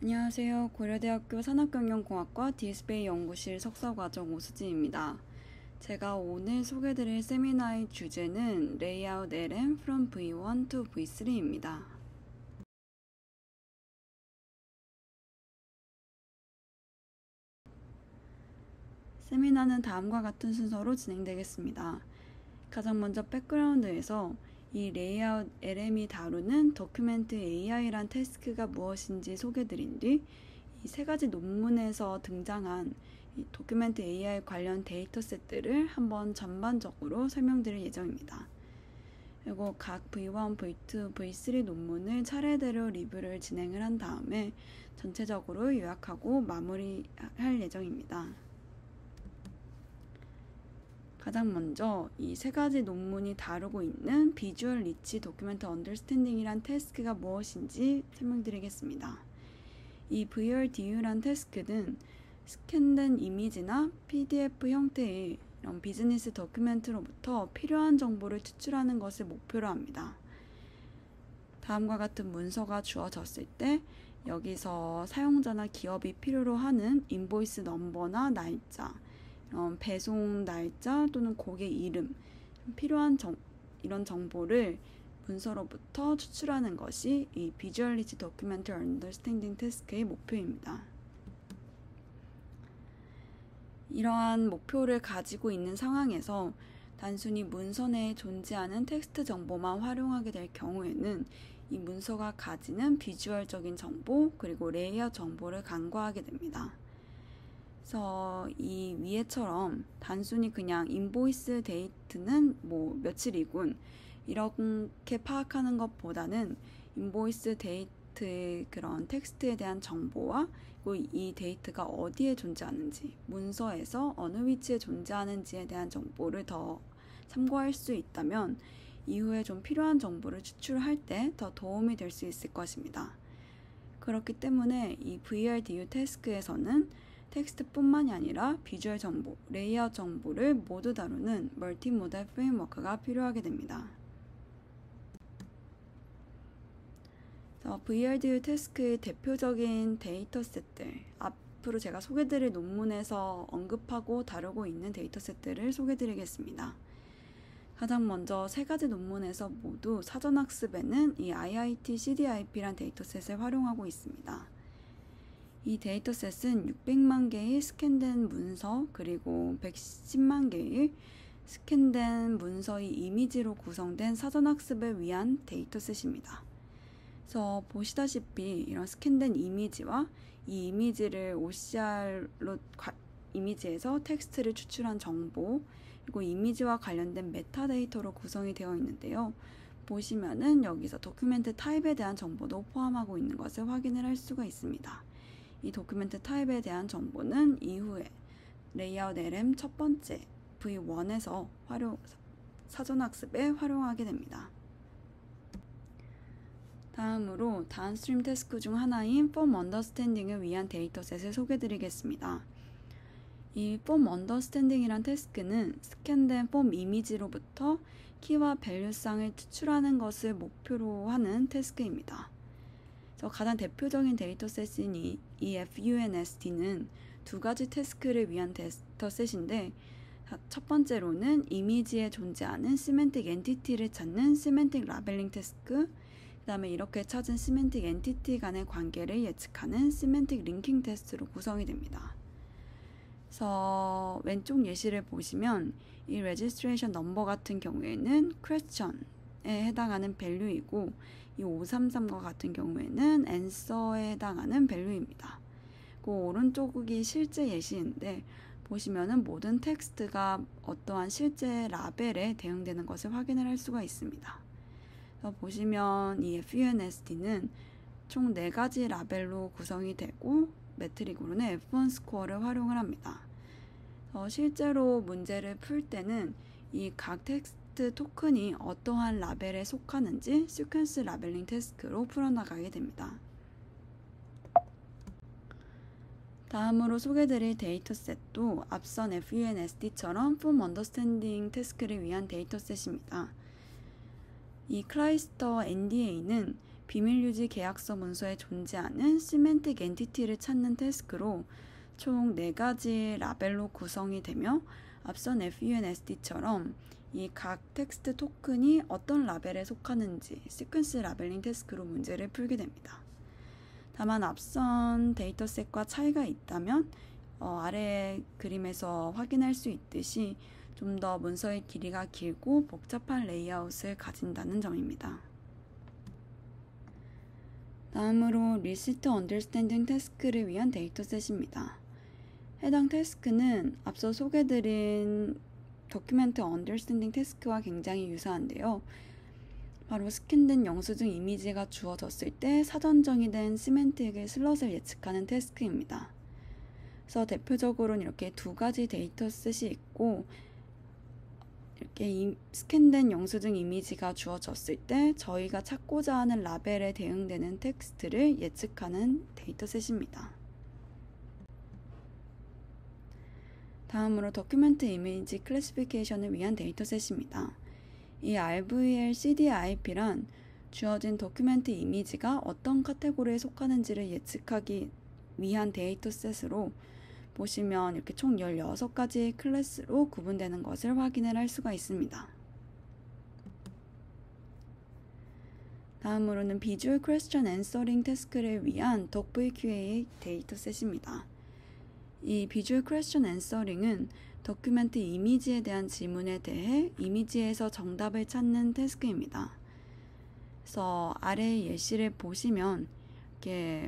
안녕하세요. 고려대학교 산업경영공학과 디스페이 연구실 석사과정 오수진입니다. 제가 오늘 소개드릴 세미나의 주제는 레이아웃 LM from V1 to V3입니다. 세미나는 다음과 같은 순서로 진행되겠습니다. 가장 먼저 백그라운드에서 이 레이아웃 LM이 다루는 도큐멘트 AI란 태스크가 무엇인지 소개드린 뒤 이 세 가지 논문에서 등장한 이 도큐멘트 AI 관련 데이터셋들을 한번 전반적으로 설명드릴 예정입니다. 그리고 각 V1, V2, V3 논문을 차례대로 리뷰를 진행을 한 다음에 전체적으로 요약하고 마무리할 예정입니다. 가장 먼저 이 세 가지 논문이 다루고 있는 비주얼 리치 도큐멘트 언더스탠딩이란 태스크가 무엇인지 설명드리겠습니다. 이 VRDU란 태스크는 스캔된 이미지나 PDF 형태의 이런 비즈니스 도큐멘트로부터 필요한 정보를 추출하는 것을 목표로 합니다. 다음과 같은 문서가 주어졌을 때 여기서 사용자나 기업이 필요로 하는 인보이스 넘버나 날짜, 배송 날짜 또는 고객 이름, 필요한 이런 정보를 문서로부터 추출하는 것이 이 비주얼 리치 도큐멘트 언더스탠딩 태스크의 목표입니다. 이러한 목표를 가지고 있는 상황에서 단순히 문서 내에 존재하는 텍스트 정보만 활용하게 될 경우에는 이 문서가 가지는 비주얼적인 정보 그리고 레이아웃 정보를 간과하게 됩니다. 그래서 이 위에처럼 단순히 그냥 인보이스 데이트는 며칠이군 이렇게 파악하는 것보다는 인보이스 데이트 그런 텍스트에 대한 정보와 그리고 이 데이트가 어디에 존재하는지 문서에서 어느 위치에 존재하는지에 대한 정보를 더 참고할 수 있다면 이후에 좀 필요한 정보를 추출할 때 더 도움이 될 수 있을 것입니다. 그렇기 때문에 이 VRDU 태스크에서는 텍스트뿐만이 아니라 비주얼 정보, 레이아웃 정보를 모두 다루는 멀티모달 프레임워크가 필요하게 됩니다. VRDU 태스크의 대표적인 데이터셋들, 앞으로 제가 소개드릴 논문에서 언급하고 다루고 있는 데이터셋들을 소개드리겠습니다. 가장 먼저 세 가지 논문에서 모두 사전학습에는 이 IIT CDIP란 데이터셋을 활용하고 있습니다. 이 데이터셋은 600만 개의 스캔된 문서 그리고 110만 개의 스캔된 문서의 이미지로 구성된 사전학습을 위한 데이터셋입니다. 그래서 보시다시피 이런 스캔된 이미지와 이 이미지를 OCR로 이미지에서 텍스트를 추출한 정보 그리고 이미지와 관련된 메타데이터로 구성이 되어 있는데요. 보시면은 여기서 도큐멘트 타입에 대한 정보도 포함하고 있는 것을 확인을 할 수가 있습니다. 이 도큐멘트 타입에 대한 정보는 이후에 레이아웃 LM 첫 번째 V1에서 사전학습에 활용하게 됩니다. 다음으로 다운스트림 태스크 중 하나인 폼 언더스탠딩을 위한 데이터셋을 소개드리겠습니다. 이 폼 언더스탠딩이란 태스크는 스캔된 폼 이미지로부터 키와 밸류쌍을 추출하는 것을 목표로 하는 태스크입니다. 가장 대표적인 데이터셋인 이 FUNST는 두 가지 태스크를 위한 데이터셋인데 첫 번째로는 이미지에 존재하는 시멘틱 엔티티를 찾는 시멘틱 라벨링 태스크 그 다음에 이렇게 찾은 시멘틱 엔티티 간의 관계를 예측하는 시멘틱 링킹 테스트로 구성이 됩니다. 그래서 왼쪽 예시를 보시면 이 registration number 같은 경우에는 question에 해당하는 value이고 이 533과 같은 경우에는 answer에 해당하는 value입니다. 그 오른쪽이 실제 예시인데 보시면은 모든 텍스트가 어떠한 실제 라벨에 대응되는 것을 확인을 할 수가 있습니다. 그래서 보시면 이 FUNST는 총 4가지 라벨로 구성이 되고 매트릭으로는 F1 스코어를 활용을 합니다. 실제로 문제를 풀 때는 이 각 텍스트 토큰이 어떠한 라벨에 속하는지 시퀀스 라벨링 태스크로 풀어나가게 됩니다. 다음으로 소개드릴 데이터셋도 앞선 FUNST처럼 폼 언더스탠딩 태스크를 위한 데이터셋입니다. 이 클라이스터 NDA는 비밀유지 계약서 문서에 존재하는 시멘틱 엔티티를 찾는 태스크로 총 4가지 라벨로 구성이 되며 앞선 FUNSD처럼 이 각 텍스트 토큰이 어떤 라벨에 속하는지 시퀀스 라벨링 태스크로 문제를 풀게 됩니다. 다만 앞선 데이터셋과 차이가 있다면 아래 그림에서 확인할 수 있듯이 좀 더 문서의 길이가 길고 복잡한 레이아웃을 가진다는 점입니다. 다음으로 리시트 언더스탠딩 태스크를 위한 데이터셋입니다. 해당 태스크는 앞서 소개드린 도큐멘트 언더스탠딩 태스크와 굉장히 유사한데요. 바로 스캔된 영수증 이미지가 주어졌을 때 사전 정의된 시멘틱의 슬롯을 예측하는 태스크입니다. 그래서 대표적으로는 이렇게 2가지 데이터셋이 있고 이렇게 스캔된 영수증 이미지가 주어졌을 때 저희가 찾고자 하는 라벨에 대응되는 텍스트를 예측하는 데이터셋입니다. 다음으로 도큐멘트 이미지 클래시피케이션을 위한 데이터셋입니다. 이 RVL CDIP란 주어진 도큐멘트 이미지가 어떤 카테고리에 속하는지를 예측하기 위한 데이터셋으로 보시면 이렇게 총 16가지의 클래스로 구분되는 것을 확인을 할 수가 있습니다. 다음으로는 비주얼 퀘스천 앤서링 태스크를 위한 DocVQA 데이터셋입니다. 이 비주얼 퀘스천 앤서링은 도큐멘트 이미지에 대한 질문에 대해 이미지에서 정답을 찾는 태스크입니다. 그래서 아래의 예시를 보시면 이렇게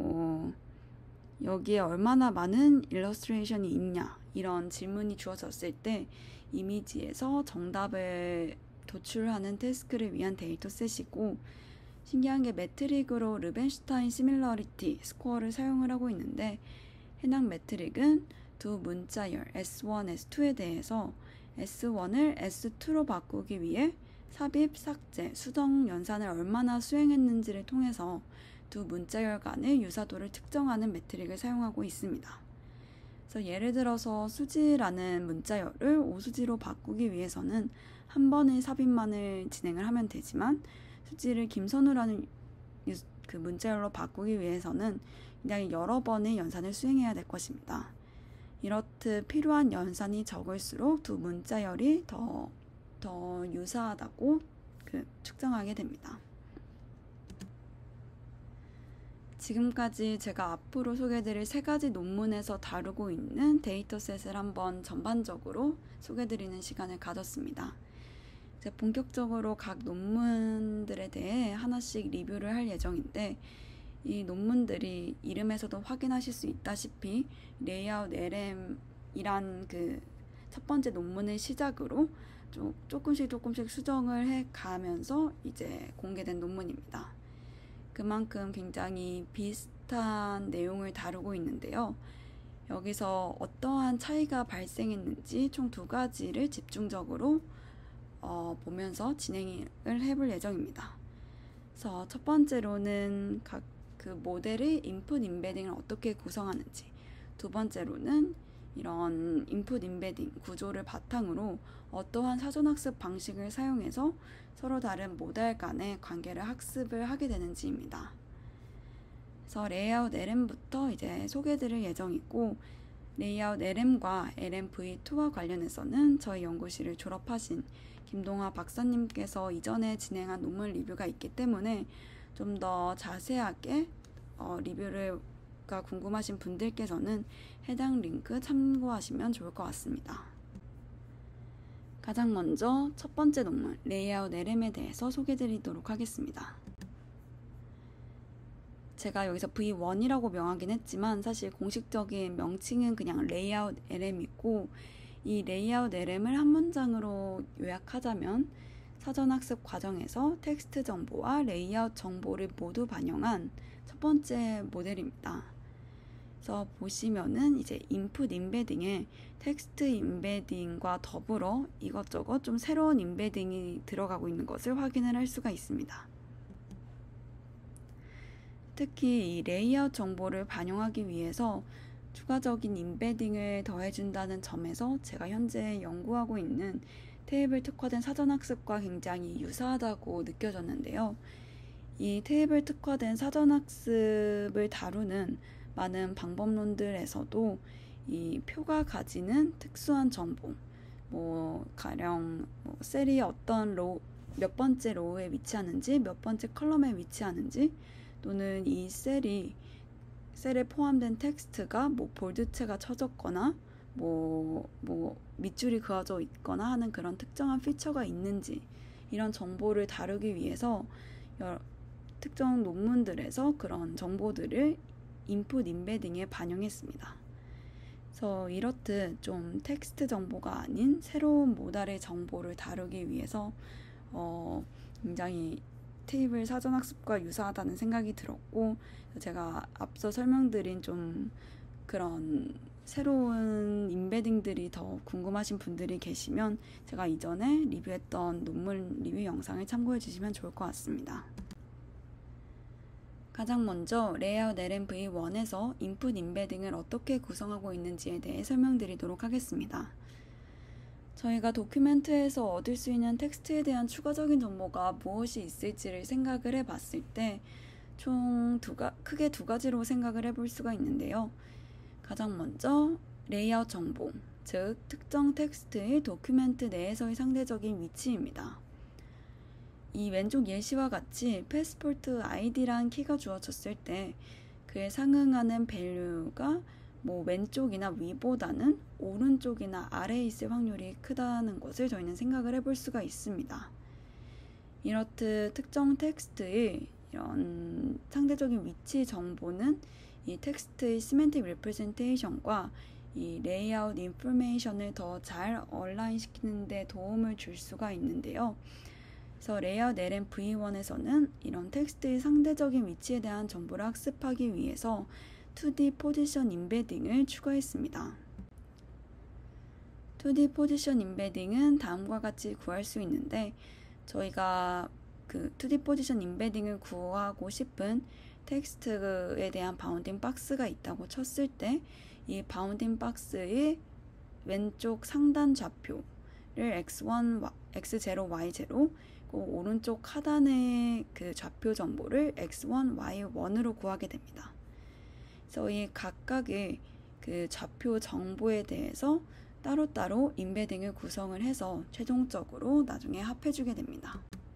여기에 얼마나 많은 일러스트레이션이 있냐 이런 질문이 주어졌을 때 이미지에서 정답을 도출하는 태스크를 위한 데이터셋이고, 신기한 게 매트릭으로 르벤슈타인 시밀러리티 스코어를 사용을 하고 있는데 해당 매트릭은 두 문자열 S1, S2에 대해서 S1을 S2로 바꾸기 위해 삽입, 삭제, 수정 연산을 얼마나 수행했는지를 통해서 두 문자열 간의 유사도를 특정하는 매트릭을 사용하고 있습니다. 그래서 예를 들어서 수지라는 문자열을 오수지로 바꾸기 위해서는 한 번의 삽입만을 진행을 하면 되지만 수지를 김선우라는 그 문자열로 바꾸기 위해서는 굉장히 여러 번의 연산을 수행해야 될 것입니다. 이렇듯 필요한 연산이 적을수록 두 문자열이 더 유사하다고 측정하게 됩니다. 지금까지 제가 앞으로 소개드릴 3가지 논문에서 다루고 있는 데이터셋을 한번 전반적으로 소개드리는 시간을 가졌습니다. 이제 본격적으로 각 논문들에 대해 하나씩 리뷰를 할 예정인데, 이 논문들이 이름에서도 확인하실 수 있다시피 레이아웃 LM이란 그 첫 번째 논문을 시작으로 조금씩 수정을 해 가면서 이제 공개된 논문입니다. 그만큼 굉장히 비슷한 내용을 다루고 있는데요. 여기서 어떠한 차이가 발생했는지 총 2가지를 집중적으로 보면서 진행을 해볼 예정입니다. 그래서 첫 번째로는 각 그 모델의 인풋 인베딩을 어떻게 구성하는지, 두 번째로는 이런 인풋 인베딩 구조를 바탕으로 어떠한 사전학습 방식을 사용해서 서로 다른 모델 간의 관계를 학습을 하게 되는지입니다. 그래서 레이아웃 LM부터 이제 소개드릴 예정이고, 레이아웃 LM과 LMV2와 관련해서는 저희 연구실을 졸업하신 김동화 박사님께서 이전에 진행한 논문 리뷰가 있기 때문에 좀 더 자세하게 리뷰가 궁금하신 분들께서는 해당 링크 참고하시면 좋을 것 같습니다. 가장 먼저 첫 번째 논문 레이아웃 LM에 대해서 소개드리도록 하겠습니다. 제가 여기서 V1이라고 명하긴 했지만 사실 공식적인 명칭은 그냥 레이아웃 LM이고, 이 레이아웃 LM을 한 문장으로 요약하자면 사전학습 과정에서 텍스트 정보와 레이아웃 정보를 모두 반영한 첫 번째 모델입니다. 그래서 보시면은 이제 인풋 인베딩에 텍스트 인베딩과 더불어 이것저것 좀 새로운 인베딩이 들어가고 있는 것을 확인을 할 수가 있습니다. 특히 이 레이아웃 정보를 반영하기 위해서 추가적인 인베딩을 더해준다는 점에서 제가 현재 연구하고 있는 테이블 특화된 사전학습과 굉장히 유사하다고 느껴졌는데요. 이 테이블 특화된 사전학습을 다루는 많은 방법론들에서도 이 표가 가지는 특수한 정보, 가령 셀이 어떤 몇 번째 로우에 위치하는지, 몇 번째 컬럼에 위치하는지, 또는 이 셀에 포함된 텍스트가 볼드체가 쳐졌거나 밑줄이 그어져 있거나 하는 그런 특정한 피처가 있는지, 이런 정보를 다루기 위해서 특정 논문들에서 그런 정보들을 인풋 인베딩에 반영했습니다. 그래서 이렇듯 좀 텍스트 정보가 아닌 새로운 모달의 정보를 다루기 위해서 굉장히 테이블 사전학습과 유사하다는 생각이 들었고, 제가 앞서 설명드린 좀 그런 새로운 인베딩들이 더 궁금하신 분들이 계시면 제가 이전에 리뷰했던 논문 리뷰 영상을 참고해 주시면 좋을 것 같습니다. 가장 먼저 레이아웃 LMV1에서 인풋 인베딩을 어떻게 구성하고 있는지에 대해 설명드리도록 하겠습니다. 저희가 도큐멘트에서 얻을 수 있는 텍스트에 대한 추가적인 정보가 무엇이 있을지를 생각을 해봤을 때 총 크게 두 가지로 생각을 해볼 수가 있는데요. 가장 먼저 레이아웃 정보, 즉 특정 텍스트의 도큐멘트 내에서의 상대적인 위치입니다. 이 왼쪽 예시와 같이 패스포트 아이디란 키가 주어졌을 때 그에 상응하는 밸류가 왼쪽이나 위보다는 오른쪽이나 아래에 있을 확률이 크다는 것을 저희는 생각을 해볼 수가 있습니다. 이렇듯 특정 텍스트의 이런 상대적인 위치 정보는 이 텍스트의 시멘틱 리프레젠테이션과 이 레이아웃 인포메이션을 더 잘 얼라인 시키는 데 도움을 줄 수가 있는데요. 그래서 레이아웃 LMV1에서는 이런 텍스트의 상대적인 위치에 대한 정보를 학습하기 위해서 2D 포지션 인베딩을 추가했습니다. 2D 포지션 인베딩은 다음과 같이 구할 수 있는데, 저희가 그 2D 포지션 인베딩을 구하고 싶은 텍스트에 대한 바운딩 박스가 있다고 쳤을 때 이 바운딩 박스의 왼쪽 상단 좌표를 x1, x0, y0, 오른쪽 하단의 그 좌표 정보를 x1, y1으로 구하게 됩니다. 그래서 이 각각의 그 좌표 정보에 대해서 따로따로 인베딩을 구성을 해서 최종적으로 나중에 합해주게 됩니다.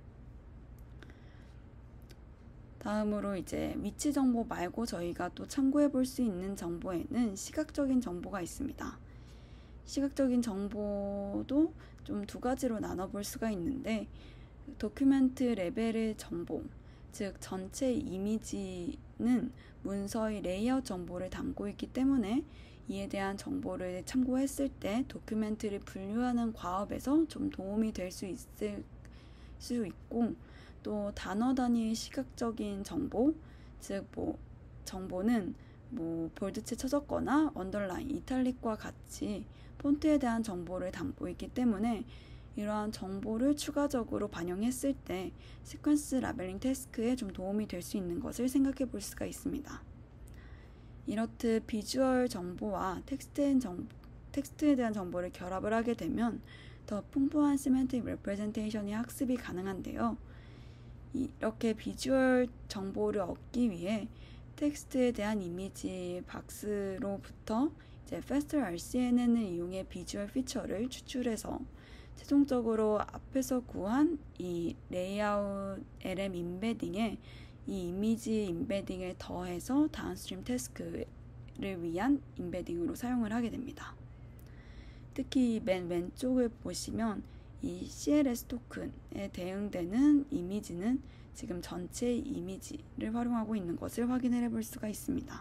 다음으로 이제 위치 정보 말고 저희가 또 참고해 볼 수 있는 정보에는 시각적인 정보가 있습니다. 시각적인 정보도 좀 두 가지로 나눠볼 수가 있는데, 도큐멘트 레벨의 정보, 즉 전체 이미지는 문서의 레이아웃 정보를 담고 있기 때문에 이에 대한 정보를 참고했을 때 도큐멘트를 분류하는 과업에서 좀 도움이 될 수 있을 수 있고, 또 단어 단위의 시각적인 정보, 즉 정보는 볼드체 쳐졌거나 언더라인, 이탈릭과 같이 폰트에 대한 정보를 담고 있기 때문에 이러한 정보를 추가적으로 반영했을 때 시퀀스 라벨링 태스크에 좀 도움이 될 수 있는 것을 생각해 볼 수가 있습니다. 이렇듯 비주얼 정보와 텍스트에 대한 정보를 결합을 하게 되면 더 풍부한 시멘틱 레프레젠테이션이 학습이 가능한데요. 이렇게 비주얼 정보를 얻기 위해 텍스트에 대한 이미지 박스로부터 이제 Faster RCNN을 이용해 비주얼 피처를 추출해서 최종적으로 앞에서 구한 이 레이아웃 LM 인베딩에 이 이미지 인베딩을 더해서 다운스트림 태스크를 위한 인베딩으로 사용을 하게 됩니다. 특히 맨 왼쪽을 보시면 이 CLS 토큰에 대응되는 이미지는 지금 전체 이미지를 활용하고 있는 것을 확인을 해볼 수가 있습니다.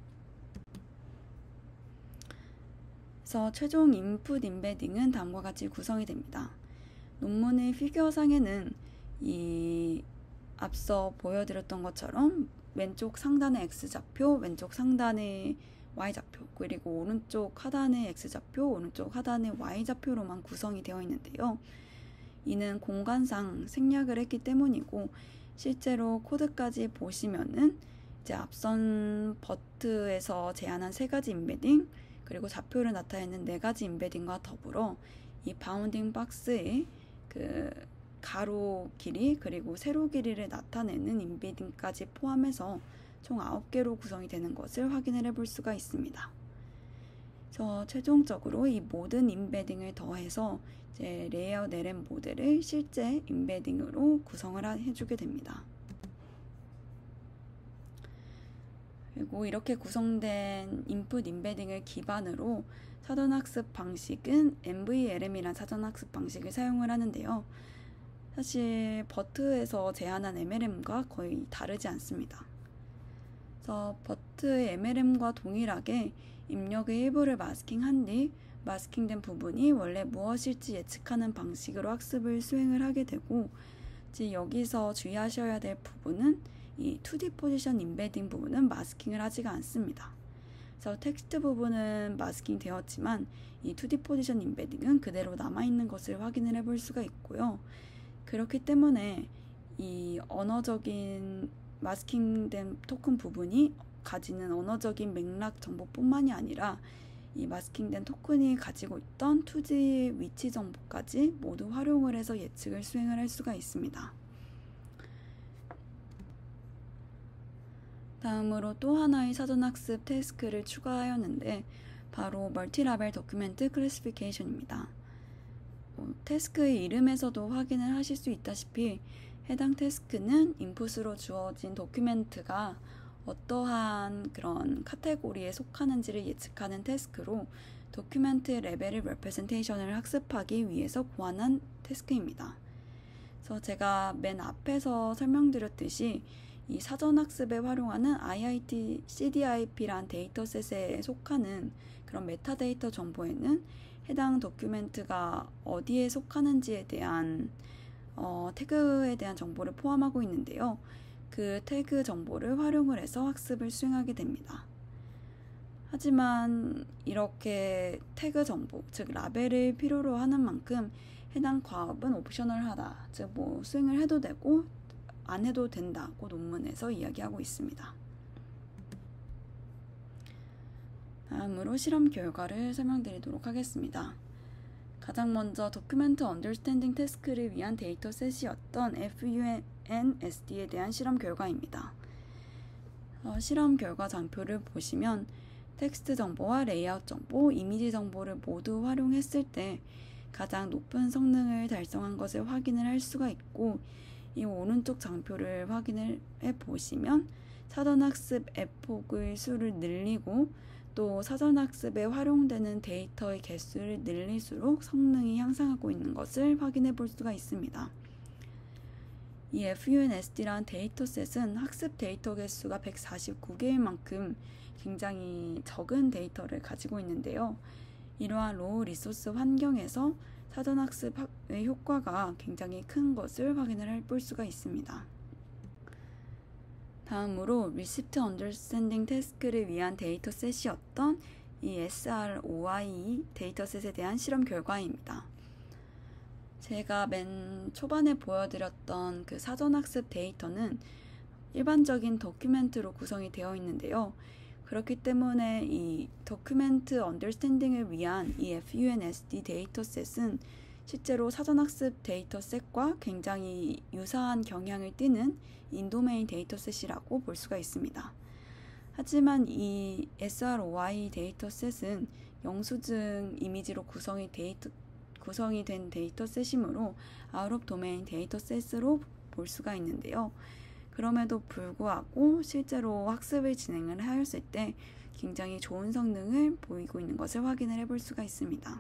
그래서 최종 인풋 인베딩은 다음과 같이 구성이 됩니다. 논문의 피규어상에는 이 앞서 보여드렸던 것처럼 왼쪽 상단의 X좌표, 왼쪽 상단의 Y좌표, 그리고 오른쪽 하단의 X좌표, 오른쪽 하단의 Y좌표로만 구성이 되어 있는데요. 이는 공간상 생략을 했기 때문이고, 실제로 코드까지 보시면은 이제 앞선 버트에서 제안한 3가지 인베딩, 그리고 좌표를 나타내는 4가지 인베딩과 더불어 이 바운딩 박스의 그 가로 길이 그리고 세로 길이를 나타내는 임베딩까지 포함해서 총 9개로 구성이 되는 것을 확인을 해볼 수가 있습니다. 그래서 최종적으로 이 모든 임베딩을 더해서 이제 레이아웃 LM 모델을 실제 임베딩으로 구성을 해주게 됩니다. 그리고 이렇게 구성된 인풋 임베딩을 기반으로 사전학습 방식은 MVLM이란 사전학습 방식을 사용을 하는데요. 사실 버트에서 제안한 MLM과 거의 다르지 않습니다. 그래서 버트의 MLM과 동일하게 입력의 일부를 마스킹한 뒤 마스킹된 부분이 원래 무엇일지 예측하는 방식으로 학습을 수행을 하게 되고, 여기서 주의하셔야 될 부분은 이 2D 포지션 임베딩 부분은 마스킹을 하지가 않습니다. 그래서 텍스트 부분은 마스킹 되었지만 이 2D 포지션 임베딩은 그대로 남아있는 것을 확인을 해볼 수가 있고요. 그렇기 때문에 이 언어적인 마스킹된 토큰 부분이 가지는 언어적인 맥락 정보뿐만이 아니라 이 마스킹된 토큰이 가지고 있던 2D 위치 정보까지 모두 활용을 해서 예측을 수행을 할 수가 있습니다. 다음으로 또 하나의 사전학습 태스크를 추가하였는데 바로 멀티라벨 도큐멘트 클래시피케이션입니다. 태스크의 이름에서도 확인을 하실 수 있다시피 해당 태스크는 인풋으로 주어진 도큐멘트가 어떠한 그런 카테고리에 속하는지를 예측하는 태스크로 도큐멘트 레벨의 레프레젠테이션을 학습하기 위해서 고안한 태스크입니다. 그래서 제가 맨 앞에서 설명드렸듯이 이 사전학습에 활용하는 IIT CDIP란 데이터셋에 속하는 그런 메타데이터 정보에는 해당 도큐멘트가 어디에 속하는지에 대한 태그에 대한 정보를 포함하고 있는데요. 그 태그 정보를 활용을 해서 학습을 수행하게 됩니다. 하지만 이렇게 태그 정보, 즉 라벨을 필요로 하는 만큼 해당 과업은 옵셔널하다, 즉 수행을 해도 되고 안 해도 된다고 논문에서 이야기하고 있습니다. 다음으로 실험 결과를 설명드리도록 하겠습니다. 가장 먼저 도큐멘트 언더스탠딩 태스크를 위한 데이터셋이었던 FUNSD에 대한 실험 결과입니다. 실험 결과 장표를 보시면 텍스트 정보와 레이아웃 정보, 이미지 정보를 모두 활용했을 때 가장 높은 성능을 달성한 것을 확인을 할 수가 있고, 이 오른쪽 장표를 확인을 해보시면 사전학습 에폭의 수를 늘리고 또 사전학습에 활용되는 데이터의 개수를 늘릴수록 성능이 향상하고 있는 것을 확인해 볼 수가 있습니다. 이 FUNSD라는 데이터셋은 학습 데이터 개수가 149개일 만큼 굉장히 적은 데이터를 가지고 있는데요. 이러한 로우 리소스 환경에서 사전학습의 효과가 굉장히 큰 것을 확인을 해볼 수가 있습니다. 다음으로 Receipt Understanding 태스크를 위한 데이터셋이었던 이 SROI 데이터셋에 대한 실험 결과입니다. 제가 맨 초반에 보여드렸던 그 사전학습 데이터는 일반적인 도큐멘트로 구성이 되어 있는데요. 그렇기 때문에 이 도큐멘트 언더스탠딩을 위한 이 FUNSD 데이터셋은 실제로 사전학습 데이터셋과 굉장히 유사한 경향을 띠는 인도메인 데이터셋이라고 볼 수가 있습니다. 하지만 이 SROI 데이터셋은 영수증 이미지로 구성이 된 데이터셋이므로 아웃 오브 도메인 데이터셋으로 볼 수가 있는데요. 그럼에도 불구하고 실제로 학습을 진행을 하였을 때 굉장히 좋은 성능을 보이고 있는 것을 확인을 해볼 수가 있습니다.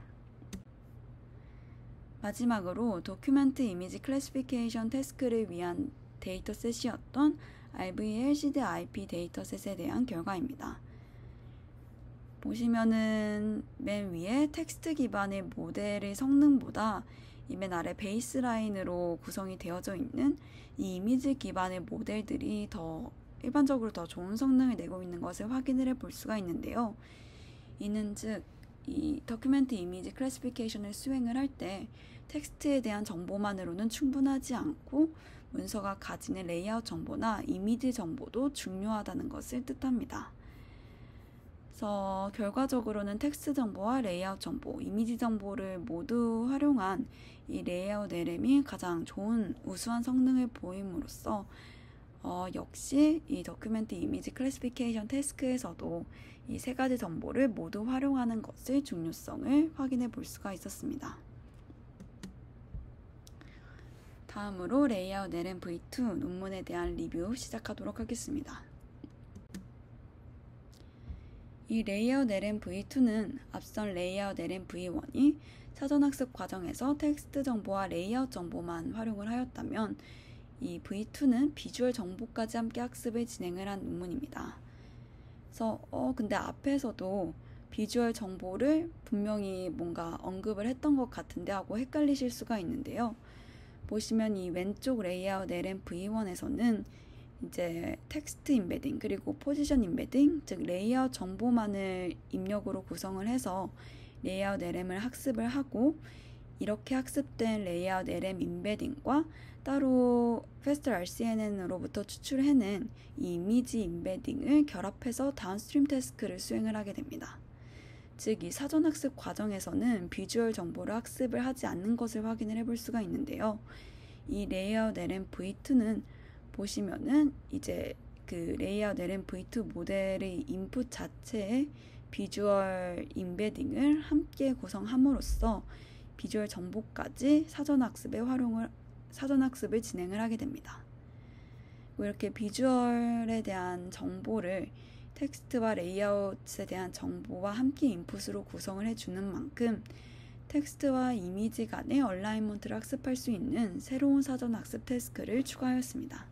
마지막으로 도큐멘트 이미지 클래시피케이션 태스크를 위한 데이터셋이었던 RVL CDIP 데이터셋에 대한 결과입니다. 보시면은 맨 위에 텍스트 기반의 모델의 성능보다 이 맨 아래 베이스라인으로 구성이 되어져 있는 이 이미지 기반의 모델들이 일반적으로 더 좋은 성능을 내고 있는 것을 확인을 해볼 수가 있는데요. 이는 즉 이 도큐멘트 이미지 클래시피케이션을 수행을 할 때 텍스트에 대한 정보만으로는 충분하지 않고 문서가 가지는 레이아웃 정보나 이미지 정보도 중요하다는 것을 뜻합니다. 그래서 결과적으로는 텍스트 정보와 레이아웃 정보, 이미지 정보를 모두 활용한 이 레이아웃 LM이 가장 좋은 우수한 성능을 보임으로써 역시 이 도큐멘트 이미지 클래시피케이션 태스크에서도 이 세 가지 정보를 모두 활용하는 것의 중요성을 확인해 볼 수가 있었습니다. 다음으로 레이아웃 LM V2 논문에 대한 리뷰 시작하도록 하겠습니다. 이 레이아웃 LM V2는 앞선 레이아웃 LM V1이 사전학습 과정에서 텍스트 정보와 레이아웃 정보만 활용을 하였다면 이 V2는 비주얼 정보까지 함께 학습을 진행을 한 논문입니다. 그래서 근데 앞에서도 비주얼 정보를 분명히 뭔가 언급을 했던 것 같은데 하고 헷갈리실 수가 있는데요. 보시면 이 왼쪽 레이아웃 LM V1에서는 이제 텍스트 임베딩 그리고 포지션 임베딩, 즉 레이아웃 정보만을 입력으로 구성을 해서 레이아웃 LM을 학습을 하고, 이렇게 학습된 레이아웃 LM 임베딩과 따로 FastRCNN으로부터 추출해낸 이 이미지 임베딩을 결합해서 다운스트림 태스크를 수행을 하게 됩니다. 즉, 이 사전학습 과정에서는 비주얼 정보를 학습을 하지 않는 것을 확인을 해볼 수가 있는데요. 이 레이아웃 LM V2는 보시면은 이제 그 레이아웃 LM V2 모델의 인풋 자체에 비주얼 임베딩을 함께 구성함으로써 비주얼 정보까지 사전학습을 진행을 하게 됩니다. 이렇게 비주얼에 대한 정보를 텍스트와 레이아웃에 대한 정보와 함께 인풋으로 구성을 해주는 만큼 텍스트와 이미지 간의 얼라인먼트를 학습할 수 있는 새로운 사전학습 태스크를 추가하였습니다.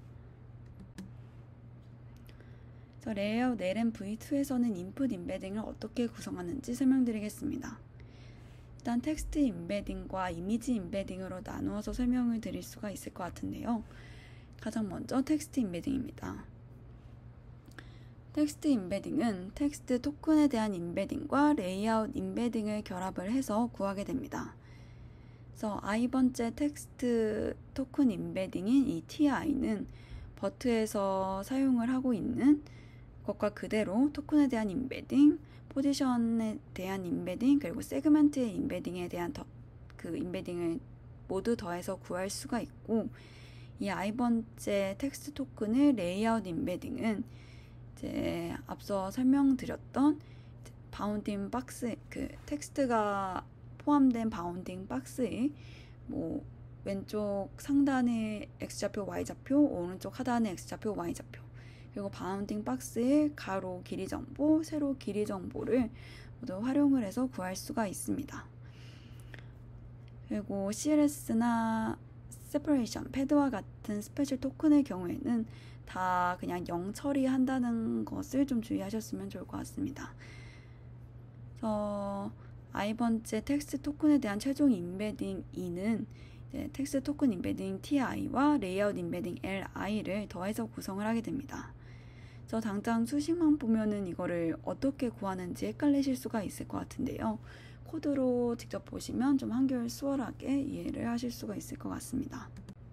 레이아웃 LM V2에서는 인풋 임베딩을 어떻게 구성하는지 설명드리겠습니다. 일단 텍스트 임베딩과 이미지 임베딩으로 나누어서 설명을 드릴 수가 있을 것 같은데요. 가장 먼저 텍스트 임베딩입니다. 텍스트 임베딩은 텍스트 토큰에 대한 임베딩과 레이아웃 임베딩을 결합을 해서 구하게 됩니다. 그래서 i번째 텍스트 토큰 임베딩인 이 ti는 버트에서 사용을 하고 있는 것과 그대로 토큰에 대한 임베딩, 포지션에 대한 임베딩, 그리고 세그먼트의 임베딩에 대한 그 임베딩을 모두 더해서 구할 수가 있고, 이 i번째 텍스트 토큰의 레이아웃 임베딩은 이제 앞서 설명드렸던 바운딩 박스, 그 텍스트가 포함된 바운딩 박스의 왼쪽 상단의 x좌표, y좌표, 오른쪽 하단의 x좌표, y좌표, 그리고 바운딩 박스의 가로 길이 정보, 세로 길이 정보를 모두 활용을 해서 구할 수가 있습니다. 그리고 CLS나 세퍼레이션, 패드와 같은 스페셜 토큰의 경우에는 다 그냥 0 처리한다는 것을 좀 주의하셨으면 좋을 것 같습니다. 그래서 i번째 텍스트 토큰에 대한 최종 임베딩 2는 텍스트 토큰 임베딩 ti와 레이아웃 임베딩 li를 더해서 구성을 하게 됩니다. 그래서 당장 수식만 보면은 이거를 어떻게 구하는지 헷갈리실 수가 있을 것 같은데요. 코드로 직접 보시면 좀 한결 수월하게 이해를 하실 수가 있을 것 같습니다.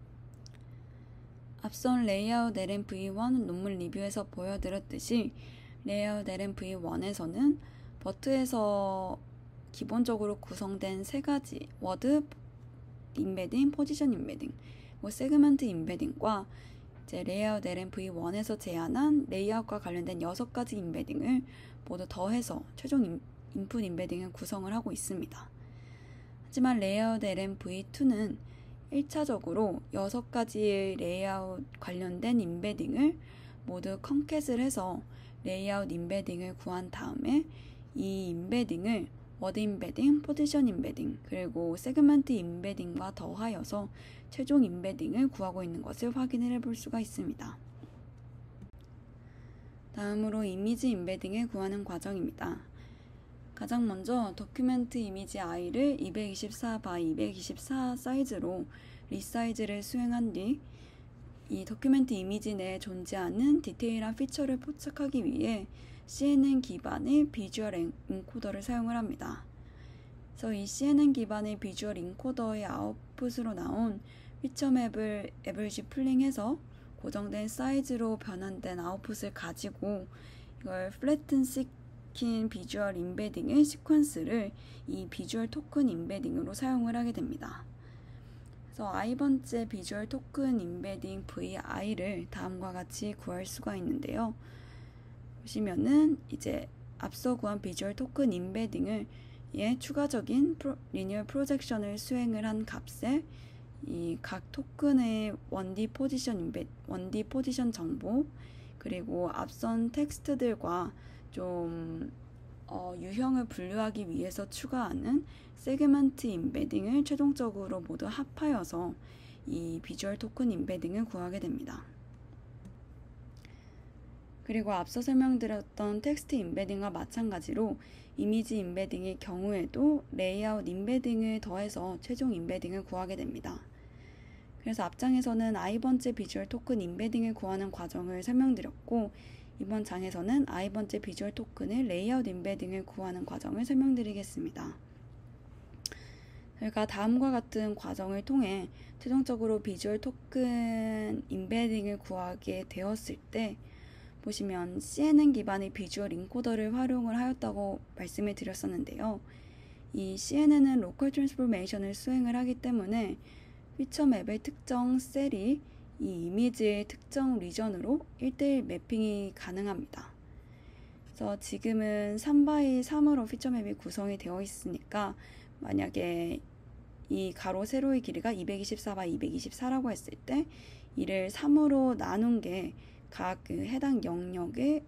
앞선 레이아웃 LM V1 논문 리뷰에서 보여드렸듯이 레이아웃 LM V1에서는 버트에서 기본적으로 구성된 세 가지 워드 임베딩, 포지션 임베딩, 세그먼트 임베딩과 이제 레이아웃 LM V1에서 제안한 레이아웃과 관련된 6가지 임베딩을 모두 더해서 최종 인풋 임베딩을 구성을 하고 있습니다. 하지만 레이아웃 LM V2는 1차적으로 6가지의 레이아웃 관련된 임베딩을 모두 컨캣을 해서 레이아웃 임베딩을 구한 다음에 이 임베딩을 워드 임베딩, 포지션 임베딩, 그리고 세그먼트 임베딩과 더하여서 최종 임베딩을 구하고 있는 것을 확인을 해볼 수가 있습니다. 다음으로 이미지 임베딩을 구하는 과정입니다. 가장 먼저 도큐멘트 이미지 i를 224x224 사이즈로 리사이즈를 수행한 뒤 이 도큐멘트 이미지 내에 존재하는 디테일한 피처를 포착하기 위해 CNN 기반의 비주얼 인코더를 사용을 합니다. 그래서 이 CNN 기반의 비주얼 인코더의 아웃풋으로 나온 피처 맵을 에버리지 풀링해서 고정된 사이즈로 변환된 아웃풋을 가지고 이걸 플래튼 익힌 비주얼 임베딩의 시퀀스를 이 비주얼 토큰 임베딩으로 사용을 하게 됩니다. 그래서 i번째 비주얼 토큰 임베딩 vi를 다음과 같이 구할 수가 있는데요. 보시면은 이제 앞서 구한 비주얼 토큰 임베딩을 추가적인 리니어 프로젝션을 수행을 한 값에 이 각 토큰의 1D 포지션 정보, 그리고 앞선 텍스트들과 좀 유형을 분류하기 위해서 추가하는 세그먼트 임베딩을 최종적으로 모두 합하여서 이 비주얼 토큰 임베딩을 구하게 됩니다. 그리고 앞서 설명드렸던 텍스트 임베딩과 마찬가지로 이미지 임베딩의 경우에도 레이아웃 임베딩을 더해서 최종 임베딩을 구하게 됩니다. 그래서 앞장에서는 i번째 비주얼 토큰 임베딩을 구하는 과정을 설명드렸고, 이번 장에서는 i번째 비주얼 토큰의 레이아웃 임베딩을 구하는 과정을 설명드리겠습니다. 저희가 다음과 같은 과정을 통해 최종적으로 비주얼 토큰 임베딩을 구하게 되었을 때, 보시면 CNN 기반의 비주얼 인코더를 활용을 하였다고 말씀을 드렸었는데요. 이 CNN은 로컬 트랜스포메이션을 수행을 하기 때문에 피처 맵의 특정 셀이 이 이미지의 특정 리전으로 1:1 매핑이 가능합니다. 그래서 지금은 3x3으로 피처 맵이 구성이 되어 있으니까 만약에 이 가로 세로의 길이가 224x 224라고 했을 때 이를 3으로 나눈 게 각 해당 영역에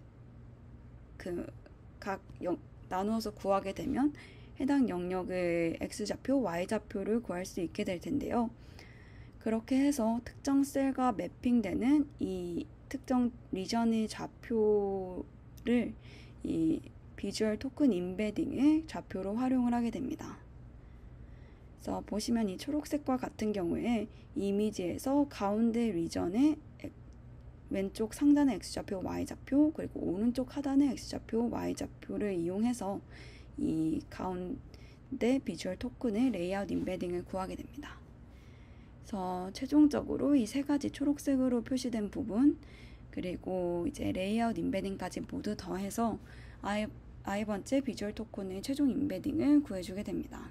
나누어서 구하게 되면 해당 영역의 x좌표, y좌표를 구할 수 있게 될 텐데요. 그렇게 해서 특정 셀과 매핑되는 이 특정 리전의 좌표를 이 비주얼 토큰 임베딩의 좌표로 활용을 하게 됩니다. 그래서 보시면 이 초록색과 같은 경우에 이미지에서 가운데 리전의 왼쪽 상단의 x좌표, y좌표, 그리고 오른쪽 하단의 x좌표, y좌표를 이용해서 이 가운데 비주얼 토큰의 레이아웃 임베딩을 구하게 됩니다. 그래서 최종적으로 이 세 가지 초록색으로 표시된 부분, 그리고 이제 레이아웃 임베딩까지 모두 더해서 i번째 비주얼 토큰의 최종 임베딩을 구해주게 됩니다.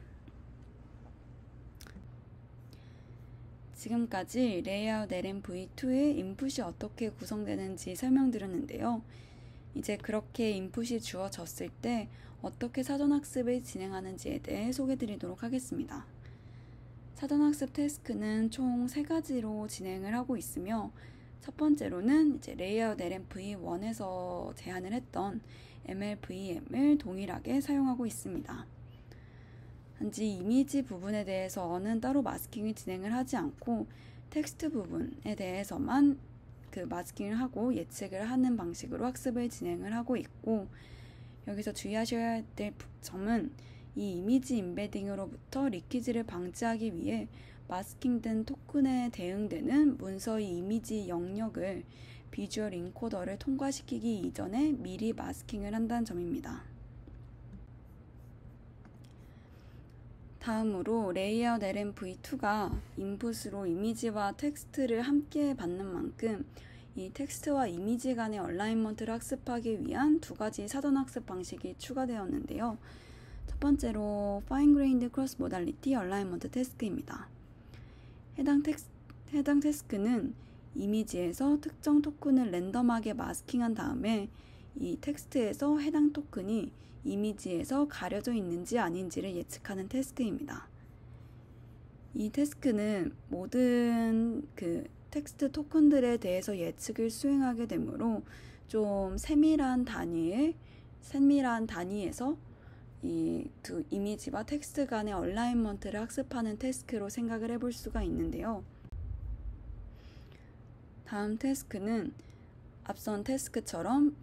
지금까지 레이아웃 LMv2의 인풋이 어떻게 구성되는지 설명드렸는데요. 이제 그렇게 인풋이 주어졌을 때 어떻게 사전학습을 진행하는지에 대해 소개드리도록 하겠습니다. 사전학습 태스크는 총 3가지로 진행을 하고 있으며, 첫 번째로는 이제 레이아웃 LMv1에서 제안을 했던 MLVM을 동일하게 사용하고 있습니다. 단지 이미지 부분에 대해서는 따로 마스킹을 진행을 하지 않고 텍스트 부분에 대해서만 마스킹을 하고 예측을 하는 방식으로 학습을 진행을 하고 있고, 여기서 주의하셔야 될 점은 이 이미지 임베딩으로부터 리키지를 방지하기 위해 마스킹된 토큰에 대응되는 문서의 이미지 영역을 비주얼 인코더를 통과시키기 이전에 미리 마스킹을 한다는 점입니다. 다음으로 레이아웃 LMv2가 인풋으로 이미지와 텍스트를 함께 받는 만큼 이 텍스트와 이미지 간의 얼라인먼트를 학습하기 위한 2가지 사전학습 방식이 추가되었는데요. 첫 번째로 Fine Grained Cross Modality Alignment 태스크입니다. 해당 태스크는 이미지에서 특정 토큰을 랜덤하게 마스킹한 다음에 이 텍스트에서 해당 토큰이 이미지에서 가려져 있는지 아닌지를 예측하는 태스크입니다. 이 태스크는 모든 텍스트 토큰들에 대해서 예측을 수행하게 되므로 좀 세밀한 단위에서 이 두 이미지와 텍스트 간의 얼라인먼트를 학습하는 태스크로 생각을 해볼 수가 있는데요. 다음 태스크는 앞선 태스크처럼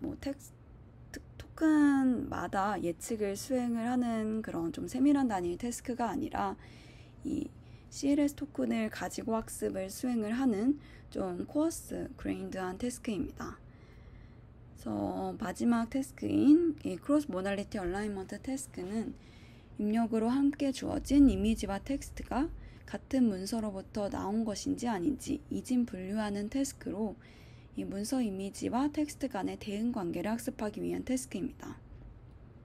토큰마다 예측을 수행을 하는 그런 좀 세밀한 단위의 태스크가 아니라 이 CLS 토큰을 가지고 학습을 수행을 하는 좀 코어스 그레인드한 태스크입니다. 그래서 마지막 태스크인 이 크로스 모달리티 얼라인먼트 태스크는 입력으로 함께 주어진 이미지와 텍스트가 같은 문서로부터 나온 것인지 아닌지 이진 분류하는 태스크로 이 문서 이미지와 텍스트 간의 대응 관계를 학습하기 위한 태스크입니다.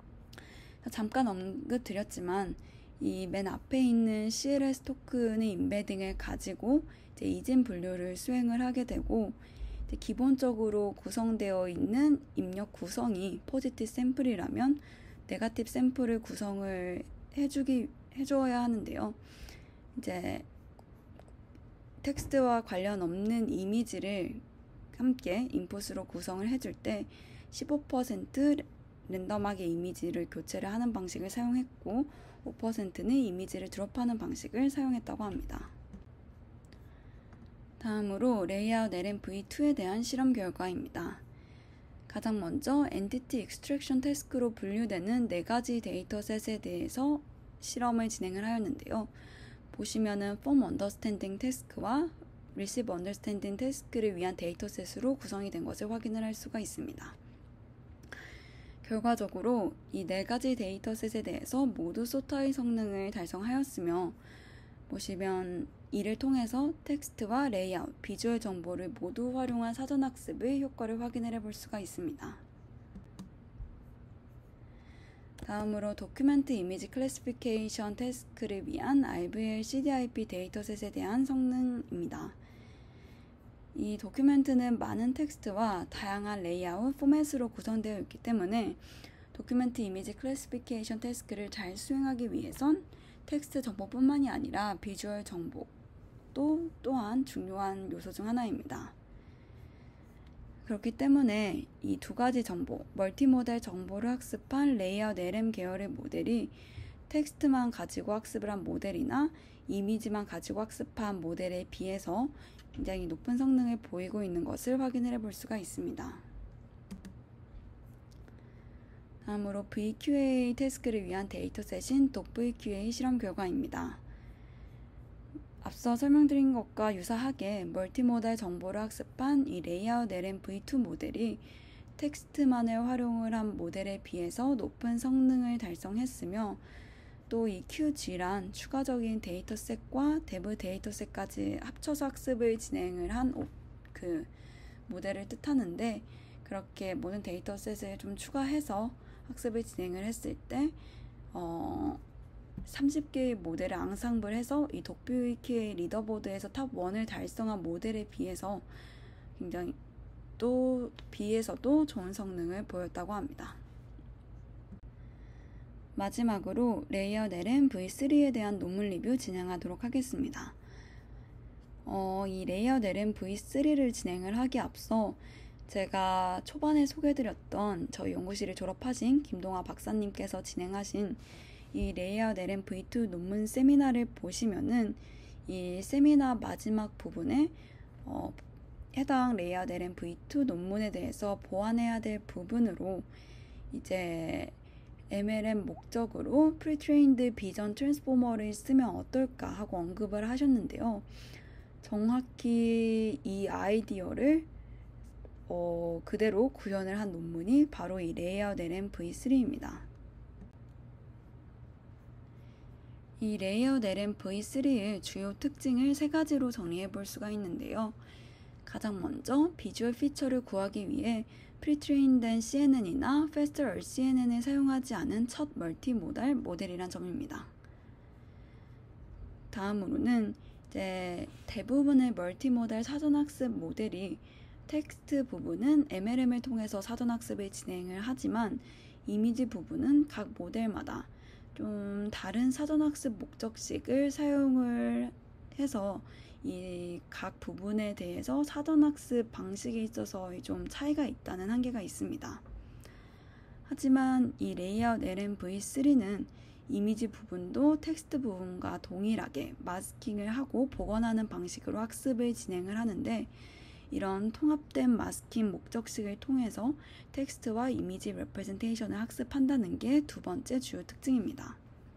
잠깐 언급드렸지만 이 맨 앞에 있는 CLS 토큰의 임베딩을 가지고 이제 이진 분류를 수행을 하게 되고, 이제 기본적으로 구성되어 있는 입력 구성이 포지티브 샘플이라면 네거티브 샘플을 구성을 해줘야 하는데요. 이제 텍스트와 관련 없는 이미지를 함께 인풋으로 구성을 해줄 때 15% 랜덤하게 이미지를 교체를 하는 방식을 사용했고 5%는 이미지를 드롭하는 방식을 사용했다고 합니다. 다음으로 레이아웃 LMv2에 대한 실험 결과입니다. 가장 먼저 엔티티 익스트랙션 태스크로 분류되는 4가지 데이터셋에 대해서 실험을 진행을 하였는데요. 보시면은 Form Understanding 태스크와 Receive Understanding 태스크를 위한 데이터셋으로 구성이 된 것을 확인을 할 수가 있습니다. 결과적으로 이 4가지 데이터셋에 대해서 모두 소터의 성능을 달성하였으며, 보시면 이를 통해서 텍스트와 레이아웃, 비주얼 정보를 모두 활용한 사전학습의 효과를 확인을 해볼 수가 있습니다. 다음으로 도큐멘트 이미지 클래시피케이션 태스크를 위한 RVL CDIP 데이터셋에 대한 성능입니다. 이 도큐멘트는 많은 텍스트와 다양한 레이아웃, 포맷으로 구성되어 있기 때문에 도큐멘트 이미지 클래시피케이션 태스크를 잘 수행하기 위해선 텍스트 정보뿐만이 아니라 비주얼 정보도 또한 중요한 요소 중 하나입니다. 그렇기 때문에 이 2가지 정보, 멀티모델 정보를 학습한 레이아웃 LM 계열의 모델이 텍스트만 가지고 학습을 한 모델이나 이미지만 가지고 학습한 모델에 비해서 굉장히 높은 성능을 보이고 있는 것을 확인을 해볼 수가 있습니다. 다음으로 VQA 태스크를 위한 데이터셋인 docVQA 실험 결과입니다. 앞서 설명드린 것과 유사하게 멀티모달 정보를 학습한 이 레이아웃 LMv2 모델이 텍스트만을 활용을 한 모델에 비해서 높은 성능을 달성했으며, 또 이 QG란 추가적인 데이터셋과 대부 데이터셋까지 합쳐서 학습을 진행을 한 그 모델을 뜻하는데, 그렇게 모든 데이터셋을 좀 추가해서 학습을 진행을 했을 때 30개의 모델을 앙상블해서 이 docVQA 리더보드에서 탑 1을 달성한 모델에 비해서 굉장히 비해서도 좋은 성능을 보였다고 합니다. 마지막으로 레이아웃 LMv3에 대한 논문 리뷰 진행하도록 하겠습니다. 이 레이아웃 LMv3를 진행을 하기에 앞서 제가 초반에 소개해드렸던 저희 연구실을 졸업하신 김동아 박사님께서 진행하신 이 레이아웃 LMv2 논문 세미나를 보시면은 이 세미나 마지막 부분에 해당 레이아웃 LMv2 논문에 대해서 보완해야 될 부분으로 이제 MLM 목적으로 프리트레인드 비전 트랜스포머를 쓰면 어떨까 하고 언급을 하셨는데요. 정확히 이 아이디어를 그대로 구현을 한 논문이 바로 이 레이아웃 LMv3입니다. 이 레이아웃 LMv3의 주요 특징을 3가지로 정리해 볼 수가 있는데요. 가장 먼저 비주얼 피처를 구하기 위해 프리트레인된 CNN이나 Faster RCNN을 사용하지 않은 첫 멀티모달 모델이란 점입니다. 다음으로는 이제 대부분의 멀티모달 사전학습 모델이 텍스트 부분은 MLM을 통해서 사전학습을 진행을 하지만 이미지 부분은 각 모델마다 좀 다른 사전학습 목적식을 사용을 해서 이 각 부분에 대해서 사전학습 방식에 있어서 좀 차이가 있다는 한계가 있습니다. 하지만 이 레이아웃 LMv3는 이미지 부분도 텍스트 부분과 동일하게 마스킹을 하고 복원하는 방식으로 학습을 진행을 하는데, 이런 통합된 마스킹 목적식을 통해서 텍스트와 이미지 레프레젠테이션을 학습한다는 게 2번째 주요 특징입니다.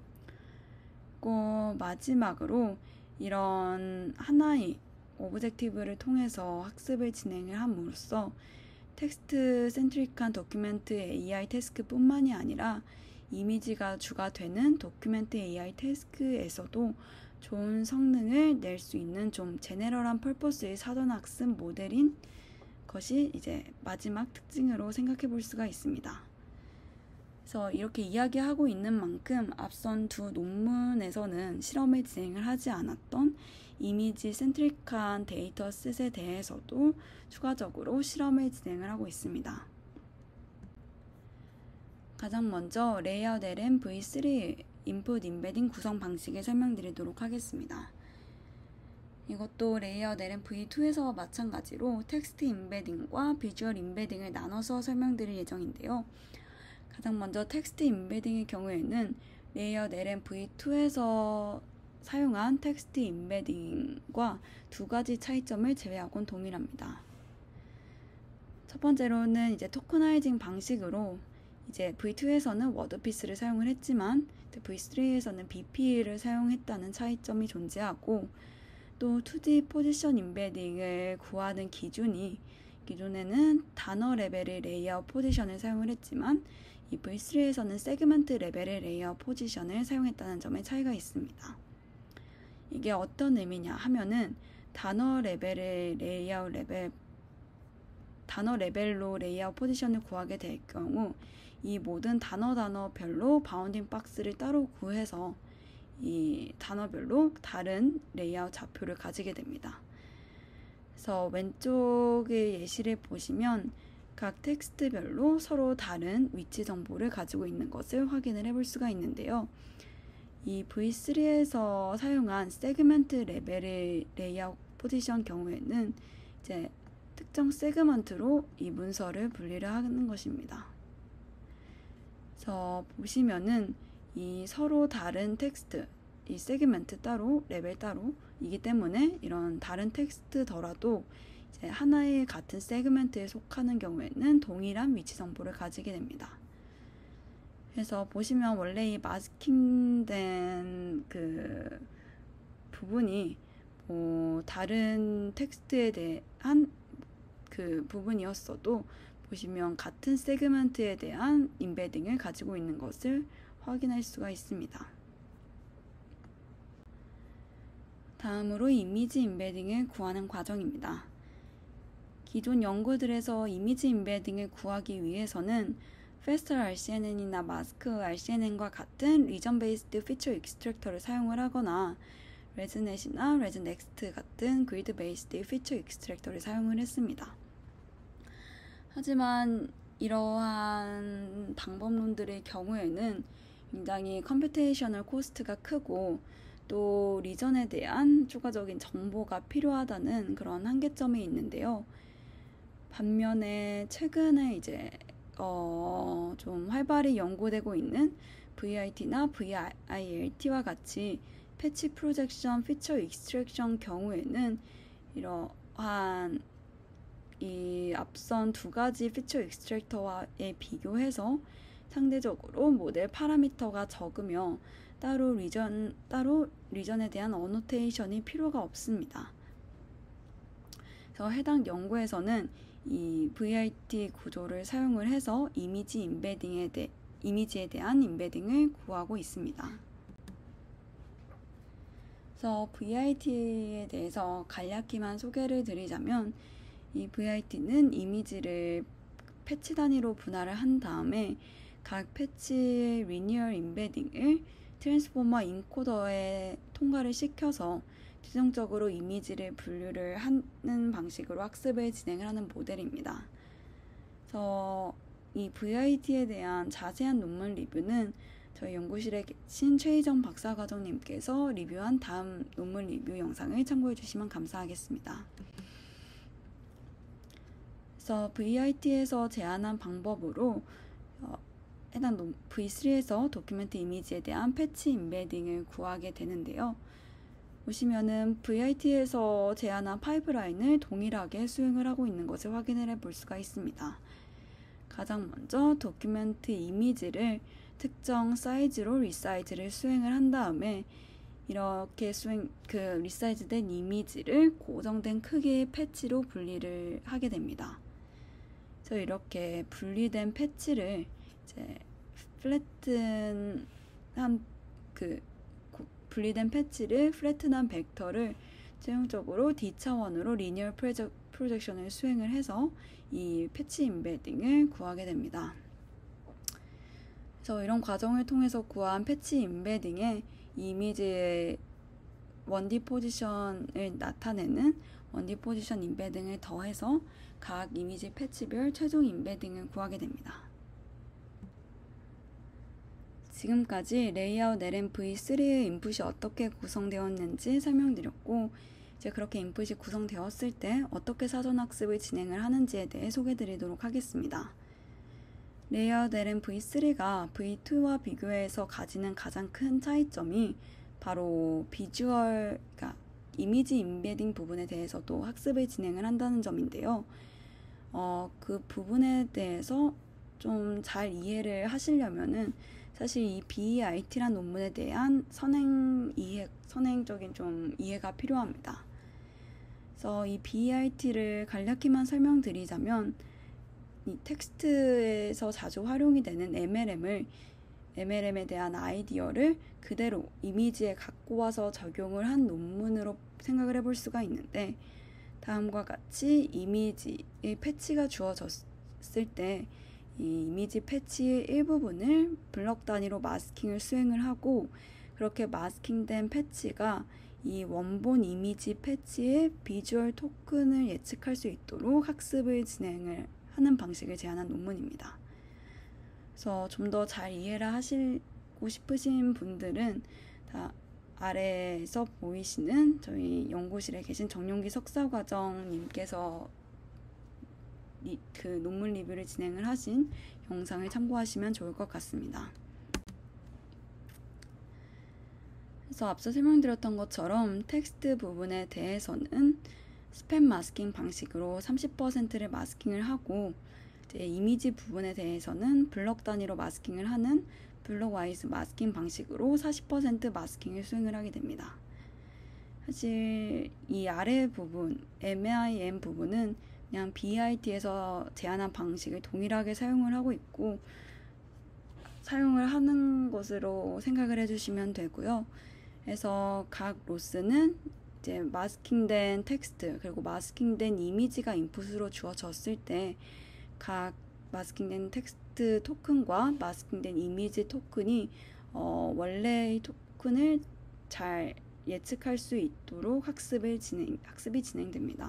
또 마지막으로 이런 하나의 오브젝티브를 통해서 학습을 진행을 함으로써 텍스트 센트릭한 도큐멘트 AI 태스크뿐만이 아니라 이미지가 주가 되는 도큐멘트 AI 태스크에서도 좋은 성능을 낼 수 있는 좀 제네럴한 펄퍼스의 사전학습 모델인 것이 이제 마지막 특징으로 생각해 볼 수가 있습니다. 그래서 이렇게 이야기하고 있는 만큼 앞선 두 논문에서는 실험을 진행을 하지 않았던 이미지 센트릭한 데이터셋에 대해서도 추가적으로 실험을 진행을 하고 있습니다. 가장 먼저 레이아웃 LM V3 인풋 인베딩 구성 방식을 설명드리도록 하겠습니다. 이것도 레이아웃 LM V2에서 마찬가지로 텍스트 인베딩과 비주얼 인베딩을 나눠서 설명드릴 예정인데요. 가장 먼저 텍스트 인베딩의 경우에는 레이아웃 LM V2에서 사용한 텍스트 인베딩과 두 가지 차이점을 제외하곤 동일합니다. 첫 번째로는 이제 토커나이징 방식으로 이제 V2에서는 워드피스를 사용을 했지만 V3에서는 BP를 사용했다는 차이점이 존재하고, 또 2D 포지션 인베딩을 구하는 기준이 기존에는 단어 레벨의 레이아웃 포지션을 사용을 했지만 이 V3에서는 세그먼트 레벨의 레이아웃 포지션을 사용했다는 점에 차이가 있습니다. 이게 어떤 의미냐 하면은 단어 레벨로 레이아웃 포지션을 구하게 될 경우 이 모든 단어별로 바운딩 박스를 따로 구해서 이 단어별로 다른 레이아웃 좌표를 가지게 됩니다. 그래서 왼쪽의 예시를 보시면 각 텍스트별로 서로 다른 위치 정보를 가지고 있는 것을 확인을 해볼 수가 있는데요. 이 V3에서 사용한 세그먼트 레벨의 레이아웃 포지션 경우에는 이제 특정 세그먼트로 이 문서를 분리를 하는 것입니다. 그래서 보시면은 이 서로 다른 텍스트, 이 세그먼트 따로, 레벨 따로이기 때문에 이런 다른 텍스트더라도 이제 하나의 같은 세그먼트에 속하는 경우에는 동일한 위치 정보를 가지게 됩니다. 그래서 보시면 원래 이 마스킹된 그 부분이 다른 텍스트에 대한 그 부분이었어도 보시면 같은 세그먼트에 대한 인베딩을 가지고 있는 것을 확인할 수가 있습니다. 다음으로 이미지 인베딩을 구하는 과정입니다. 기존 연구들에서 이미지 인베딩을 구하기 위해서는 FASTER RCNN이나 마스크 RCNN과 같은 리전 베이스드 피처 익스트랙터를 사용을 하거나 레즈넷이나 레즈넥스트 같은 그리드 베이스드 피처 익스트랙터를 사용을 했습니다. 하지만 이러한 방법론들의 경우에는 굉장히 컴퓨테이셔널 코스트가 크고 또 리전에 대한 추가적인 정보가 필요하다는 그런 한계점이 있는데요. 반면에 최근에 이제 좀 활발히 연구되고 있는 VIT나 VILT와 같이 패치 프로젝션, 피처 익스트랙션 경우에는 이러한 이 앞선 두 가지 피처 익스트랙터와에 비교해서 상대적으로 모델 파라미터가 적으며 따로 리전에 대한 어노테이션이 필요가 없습니다. 그래서 해당 연구에서는 이 VIT 구조를 사용을 해서 이미지에 대한 인베딩을 구하고 있습니다. 그래서 VIT에 대해서 간략히만 소개를 드리자면 이 VIT는 이미지를 패치 단위로 분할을 한 다음에 각 패치의 리니얼 인베딩을 트랜스포머 인코더에 통과를 시켜서 최종적으로 이미지를 분류를 하는 방식으로 학습을 진행을 하는 모델입니다. 그래서 이 VIT에 대한 자세한 논문 리뷰는 저희 연구실에 계신 최희정 박사과정님께서 리뷰한 다음 논문 리뷰 영상을 참고해 주시면 감사하겠습니다. 그래서 VIT에서 제안한 방법으로 해당 V3에서 도큐멘트 이미지에 대한 패치 인베딩을 구하게 되는데요. 보시면은 VIT에서 제안한 파이프라인을 동일하게 수행을 하고 있는 것을 확인을 해볼 수가 있습니다. 가장 먼저 도큐멘트 이미지를 특정 사이즈로 리사이즈를 수행을 한 다음에 이렇게 리사이즈된 이미지를 고정된 크기의 패치로 분리를 하게 됩니다. 그래서 이렇게 분리된 패치를 이제 분리된 패치를 플래튼한 벡터를 최종적으로 D차원으로 리니얼 프로젝션을 수행을 해서 이 패치 인베딩을 구하게 됩니다. 그래서 이런 과정을 통해서 구한 패치 임베딩에 이미지의 원디 포지션을 나타내는 원디 포지션 임베딩을 더해서 각 이미지 패치별 최종 임베딩을 구하게 됩니다. 지금까지 레이아웃 LM V3의 인풋이 어떻게 구성되었는지 설명드렸고, 이제 그렇게 인풋이 구성되었을 때 어떻게 사전학습을 진행을 하는지에 대해 소개드리도록 하겠습니다. 레이아웃 LM V3가 V2와 비교해서 가지는 가장 큰 차이점이 바로 비주얼, 그러니까 이미지 임베딩 부분에 대해서도 학습을 진행을 한다는 점인데요. 그 부분에 대해서 좀 잘 이해를 하시려면은 사실 이 BEIT란 논문에 대한 선행적인 좀 이해가 필요합니다. 그래서 이 BEIT를 간략히만 설명드리자면, 이 텍스트에서 자주 활용이 되는 MLM에 대한 아이디어를 그대로 이미지에 갖고 와서 적용을 한 논문으로 생각을 해볼 수가 있는데, 다음과 같이 이미지의 패치가 주어졌을 때 이 이미지 패치의 일부분을 블럭 단위로 마스킹을 수행을 하고, 그렇게 마스킹된 패치가 이 원본 이미지 패치의 비주얼 토큰을 예측할 수 있도록 학습을 진행을 하는 방식을 제안한 논문입니다. 그래서 좀 더 잘 이해를 하시고 싶으신 분들은 다 아래에서 보이시는 저희 연구실에 계신 정용기 석사과정님께서 그 논문 리뷰를 진행을 하신 영상을 참고하시면 좋을 것 같습니다. 그래서 앞서 설명드렸던 것처럼 텍스트 부분에 대해서는 스팸 마스킹 방식으로 30%를 마스킹을 하고, 이제 이미지 부분에 대해서는 블럭 단위로 마스킹을 하는 블럭 와이즈 마스킹 방식으로 40% 마스킹을 수행을 하게 됩니다. 사실 이 아래 부분, MIM 부분은 그냥 BEIT에서 제안한 방식을 동일하게 사용을 하고 있고, 사용을 하는 것으로 생각을 해주시면 되고요. 그래서 각 로스는 이제 마스킹된 텍스트 그리고 마스킹된 이미지가 인풋으로 주어졌을 때 각 마스킹된 텍스트 토큰과 마스킹된 이미지 토큰이 원래의 토큰을 잘 예측할 수 있도록 학습이 진행됩니다.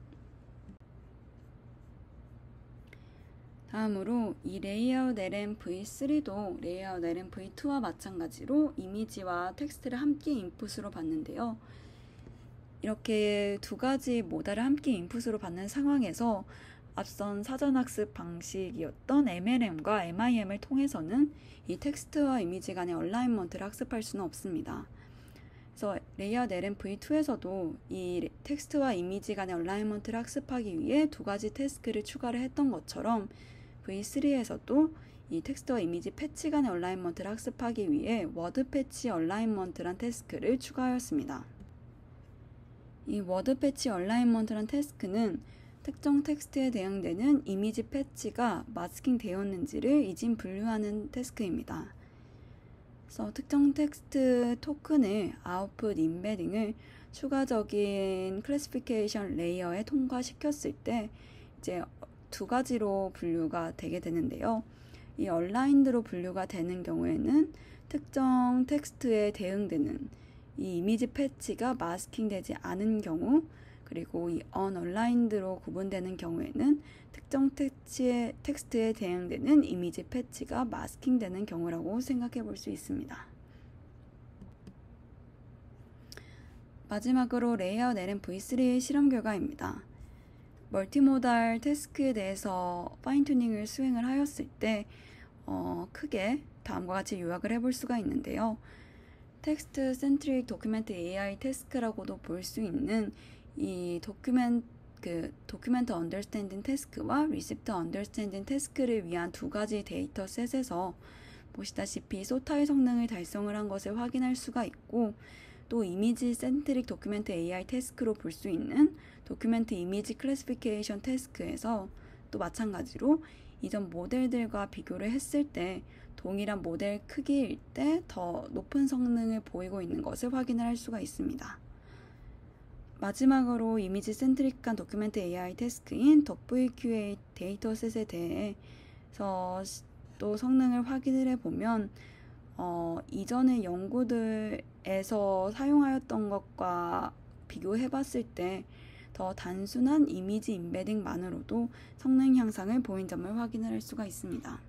다음으로 이 레이아웃 LM V3도 레이아웃 LM V2와 마찬가지로 이미지와 텍스트를 함께 인풋으로 받는데요. 이렇게 두 가지 모달을 함께 인풋으로 받는 상황에서 앞선 사전학습 방식이었던 MLM과 MIM을 통해서는 이 텍스트와 이미지 간의 얼라인먼트를 학습할 수는 없습니다. 그래서 레이아웃 LM V2에서도 이 텍스트와 이미지 간의 얼라인먼트를 학습하기 위해 두 가지 태스크를 추가를 했던 것처럼 V3에서도 이 텍스트와 이미지 패치 간의 얼라인먼트를 학습하기 위해 워드 패치 얼라인먼트란 태스크를 추가하였습니다. 이 워드 패치 얼라인먼트란 태스크는 특정 텍스트에 대응되는 이미지 패치가 마스킹 되었는지를 이진 분류하는 태스크입니다. 그래서 특정 텍스트 토큰의 아웃풋 임베딩을 추가적인 클래시피케이션 레이어에 통과시켰을 때 이제 두 가지로 분류가 되게 되는데요. 이 얼라인드로 분류가 되는 경우에는 특정 텍스트에 대응되는 이 이미지 패치가 마스킹되지 않은 경우, 그리고 이 언얼라인드로 구분되는 경우에는 특정 텍스트에 대응되는 이미지 패치가 마스킹되는 경우라고 생각해 볼 수 있습니다. 마지막으로 레이아웃 LM V3의 실험 결과입니다. 멀티모달 태스크에 대해서 파인튜닝을 수행을 하였을 때 크게 다음과 같이 요약을 해볼 수가 있는데요. 텍스트 센트릭 도큐멘트 AI 태스크라고도 볼 수 있는 이 도큐멘트 언더스탠딩 태스크와 리시프트 언더스탠딩 태스크를 위한 두 가지 데이터 셋에서 보시다시피 소타의 성능을 달성을 한 것을 확인할 수가 있고, 또 이미지 센트릭 도큐멘트 AI 태스크로 볼 수 있는 도큐멘트 이미지 클래시피케이션 태스크에서 또 마찬가지로 이전 모델들과 비교를 했을 때 동일한 모델 크기일 때 더 높은 성능을 보이고 있는 것을 확인을 할 수가 있습니다. 마지막으로 이미지 센트릭한 도큐멘트 AI 태스크인 .VQA 데이터셋에 대해서 또 성능을 확인을 해보면 이전의 연구들에서 사용하였던 것과 비교해봤을 때 더 단순한 이미지 임베딩만으로도 성능 향상을 보인 점을 확인을 할 수가 있습니다.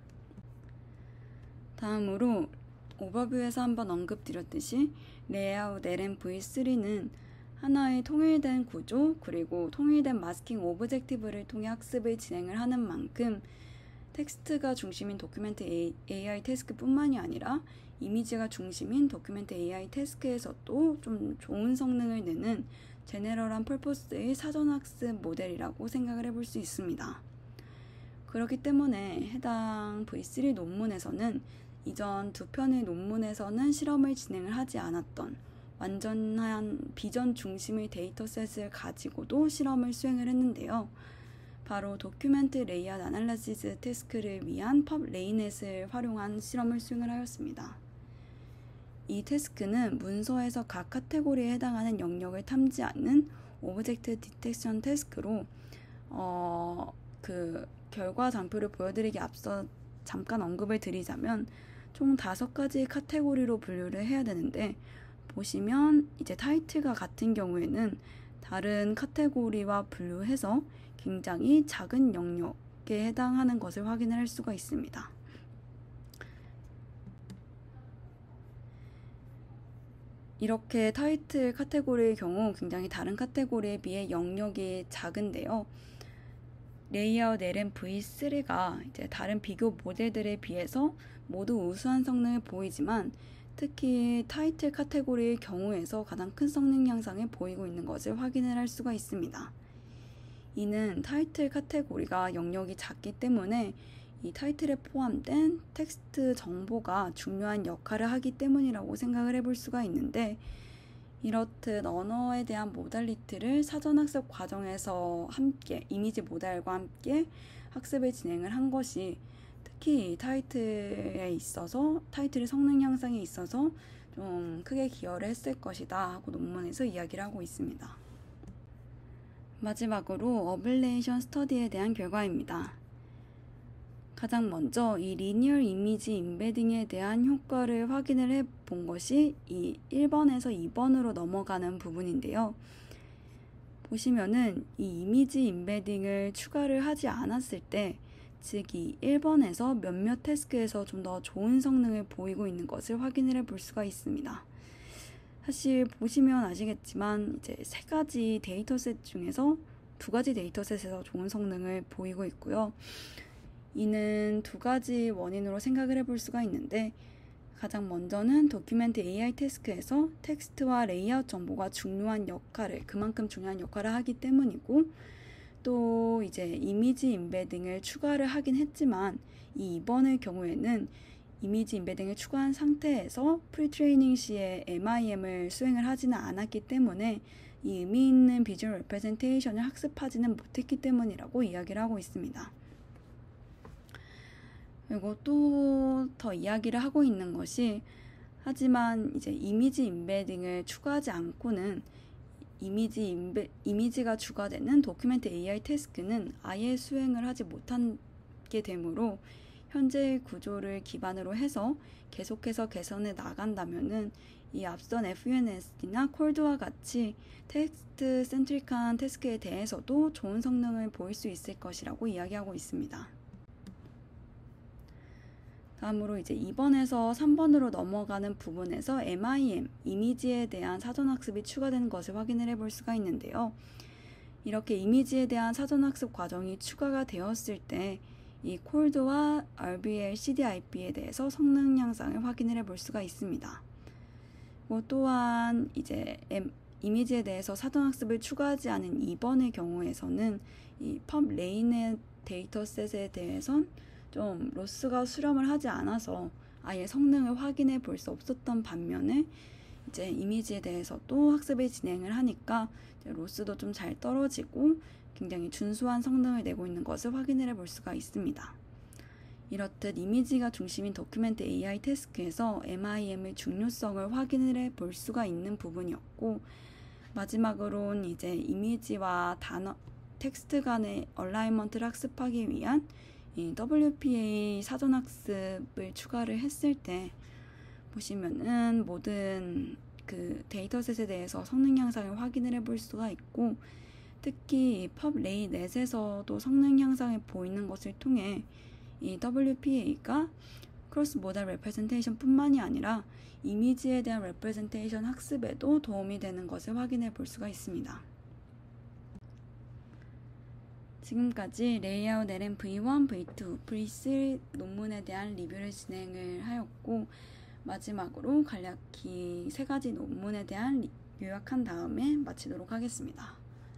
다음으로 오버뷰에서 한번 언급드렸듯이 레이아웃 LM-V3는 하나의 통일된 구조 그리고 통일된 마스킹 오브젝티브를 통해 학습을 진행을 하는 만큼 텍스트가 중심인 도큐멘트 AI 태스크뿐만이 아니라 이미지가 중심인 도큐멘트 AI 태스크에서도 좀 좋은 성능을 내는 제네럴한 퍼포스의 사전학습 모델이라고 생각을 해볼 수 있습니다. 그렇기 때문에 해당 V3 논문에서는 이전 두 편의 논문에서는 실험을 진행을 하지 않았던 완전한 비전 중심의 데이터셋을 가지고도 실험을 수행을 했는데요. 바로 도큐멘트 레이아웃 아날리시스 태스크를 위한 펍레이넷을 활용한 실험을 수행을 하였습니다. 이 태스크는 문서에서 각 카테고리에 해당하는 영역을 탐지하는 오브젝트 디텍션 태스크로 그 결과 장표를 보여드리기 앞서 잠깐 언급을 드리자면 총 5가지 카테고리로 분류를 해야 되는데 보시면 이제 타이틀과 같은 경우에는 다른 카테고리와 분류해서 굉장히 작은 영역에 해당하는 것을 확인을 할 수가 있습니다. 이렇게 타이틀 카테고리의 경우 굉장히 다른 카테고리에 비해 영역이 작은데요. 레이아웃 LM-V3가 이제 다른 비교 모델들에 비해서 모두 우수한 성능을 보이지만 특히 타이틀 카테고리의 경우에서 가장 큰 성능 향상을 보이고 있는 것을 확인을 할 수가 있습니다. 이는 타이틀 카테고리가 영역이 작기 때문에 이 타이틀에 포함된 텍스트 정보가 중요한 역할을 하기 때문이라고 생각을 해볼 수가 있는데 이렇듯 언어에 대한 모달리티를 사전학습 과정에서 함께 이미지 모델과 함께 학습을 진행을 한 것이 특히 타이틀에 있어서 타이틀의 성능 향상에 있어서 좀 크게 기여를 했을 것이다 하고 논문에서 이야기를 하고 있습니다. 마지막으로 어블레이션 스터디에 대한 결과입니다. 가장 먼저 이 리니얼 이미지 임베딩에 대한 효과를 확인을 해본 것이 이 1번에서 2번으로 넘어가는 부분인데요. 보시면은 이 이미지 임베딩을 추가를 하지 않았을 때, 즉 이 1번에서 몇몇 태스크에서 좀 더 좋은 성능을 보이고 있는 것을 확인을 해볼 수가 있습니다. 사실 보시면 아시겠지만 이제 3가지 데이터셋 중에서 2가지 데이터셋에서 좋은 성능을 보이고 있고요. 이는 2가지 원인으로 생각을 해볼 수가 있는데 가장 먼저는 도큐멘트 AI 태스크에서 텍스트와 레이아웃 정보가 그만큼 중요한 역할을 하기 때문이고 또 이제 이미지 임베딩을 추가를 하긴 했지만 이번의 경우에는 이미지 임베딩을 추가한 상태에서 프리트레이닝 시에 MIM을 수행을 하지는 않았기 때문에 이 의미 있는 비주얼 레프레젠테이션을 학습하지는 못했기 때문이라고 이야기를 하고 있습니다. 그리고 또 더 이야기를 하고 있는 것이 하지만 이제 이미지 임베딩을 추가하지 않고는 이미지가 추가되는 도큐멘트 AI 태스크는 아예 수행을 하지 못하게 되므로 현재의 구조를 기반으로 해서 계속해서 개선해 나간다면은 이 앞선 FUNSD나 콜드와 같이 텍스트 센트릭한 태스크에 대해서도 좋은 성능을 보일 수 있을 것이라고 이야기하고 있습니다. 다음으로 이제 2번에서 3번으로 넘어가는 부분에서 MIM, 이미지에 대한 사전학습이 추가되는 것을 확인을 해볼 수가 있는데요. 이렇게 이미지에 대한 사전학습 과정이 추가가 되었을 때 이 콜드와 RBL, CDIP에 대해서 성능 향상을 확인을 해볼 수가 있습니다. 또한 이제 이미지에 대해서 사전학습을 추가하지 않은 2번의 경우에서는 이 펍레인의 데이터셋에 대해선 좀 로스가 수렴을 하지 않아서 아예 성능을 확인해 볼 수 없었던 반면에 이제 이미지에 대해서도 학습을 진행을 하니까 이제 로스도 좀 잘 떨어지고 굉장히 준수한 성능을 내고 있는 것을 확인을 해볼 수가 있습니다. 이렇듯 이미지가 중심인 도큐멘트 AI 태스크에서 MIM의 중요성을 확인을 해볼 수가 있는 부분이었고 마지막으로는 이제 이미지와 텍스트 간의 얼라이먼트를 학습하기 위한 이 WPA 사전학습을 추가를 했을 때 보시면은 모든 그 데이터셋에 대해서 성능 향상을 확인을 해볼 수가 있고, 특히 이 펍레이넷에서도 성능 향상이 보이는 것을 통해 이 WPA가 크로스 모달 레프레젠테이션 뿐만이 아니라 이미지에 대한 레프레젠테이션 학습에도 도움이 되는 것을 확인해 볼 수가 있습니다. 지금까지 레이아웃 LM V1, V2, V3 논문에 대한 리뷰를 진행을 하였고, 마지막으로 간략히 3가지 논문에 대한 요약한 다음에 마치도록 하겠습니다.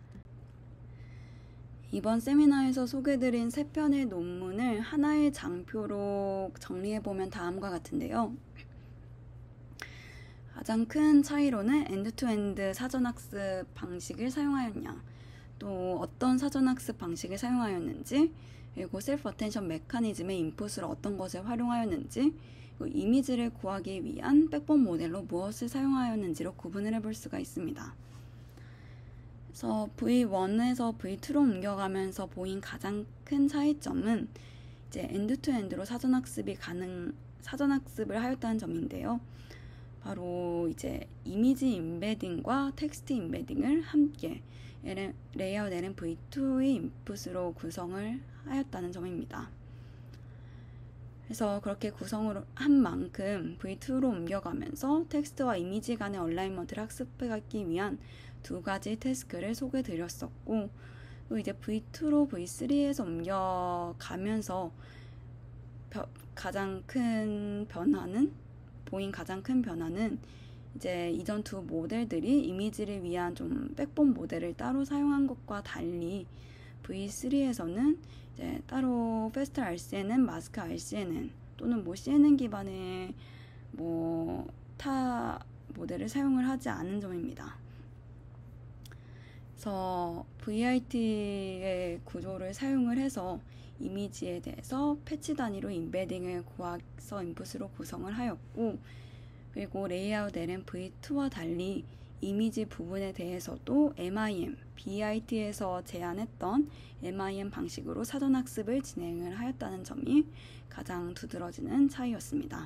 이번 세미나에서 소개드린 3편의 논문을 하나의 장표로 정리해보면 다음과 같은데요. 가장 큰 차이로는 엔드-투-엔드 사전학습 방식을 사용하였냐, 또 어떤 사전학습 방식을 사용하였는지, 그리고 셀프 어텐션 메커니즘의 인풋을 어떤 것에 활용하였는지, 그리고 이미지를 구하기 위한 백본 모델로 무엇을 사용하였는지로 구분을 해볼 수가 있습니다. 그래서 V1에서 V2로 옮겨가면서 보인 가장 큰 차이점은 이제 엔드-투-엔드로 사전학습을 하였다는 점인데요. 바로 이제 이미지 임베딩과 텍스트 임베딩을 함께 레이아웃 LM V2의 인풋으로 구성을 하였다는 점입니다. 그래서 그렇게 구성을 한 만큼 V2로 옮겨가면서 텍스트와 이미지 간의 얼라이먼트를 학습하기 위한 2가지 태스크를 소개드렸었고, 또 이제 V2로 V3에서 옮겨가면서 가장 큰 변화는 이제 이전 두 모델들이 이미지를 위한 좀 백본 모델을 따로 사용한 것과 달리 V3에서는 이제 따로 페스트 RCNN, 마스크 RCNN 또는 CNN 기반의 타 모델을 사용을 하지 않은 점입니다. 그래서 VRT의 구조를 사용을 해서 이미지에 대해서 패치 단위로 임베딩을 구해서 인풋으로 구성을 하였고, 그리고 레이아웃 LM V2와 달리 이미지 부분에 대해서도 MIM, BIT에서 제안했던 MIM 방식으로 사전학습을 진행을 하였다는 점이 가장 두드러지는 차이였습니다.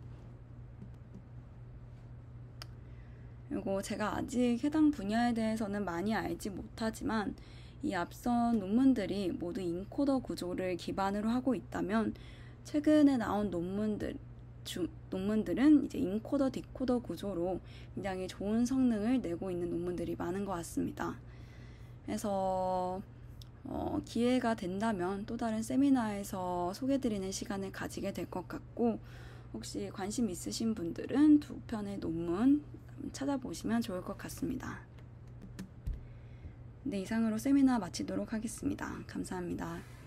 그리고 제가 아직 해당 분야에 대해서는 많이 알지 못하지만 이 앞선 논문들이 모두 인코더 구조를 기반으로 하고 있다면, 최근에 나온 논문들은 이제 인코더 디코더 구조로 굉장히 좋은 성능을 내고 있는 논문들이 많은 것 같습니다. 그래서 기회가 된다면 또 다른 세미나에서 소개드리는 시간을 가지게 될 것 같고, 혹시 관심 있으신 분들은 2편의 논문 찾아보시면 좋을 것 같습니다. 네, 이상으로 세미나 마치도록 하겠습니다. 감사합니다.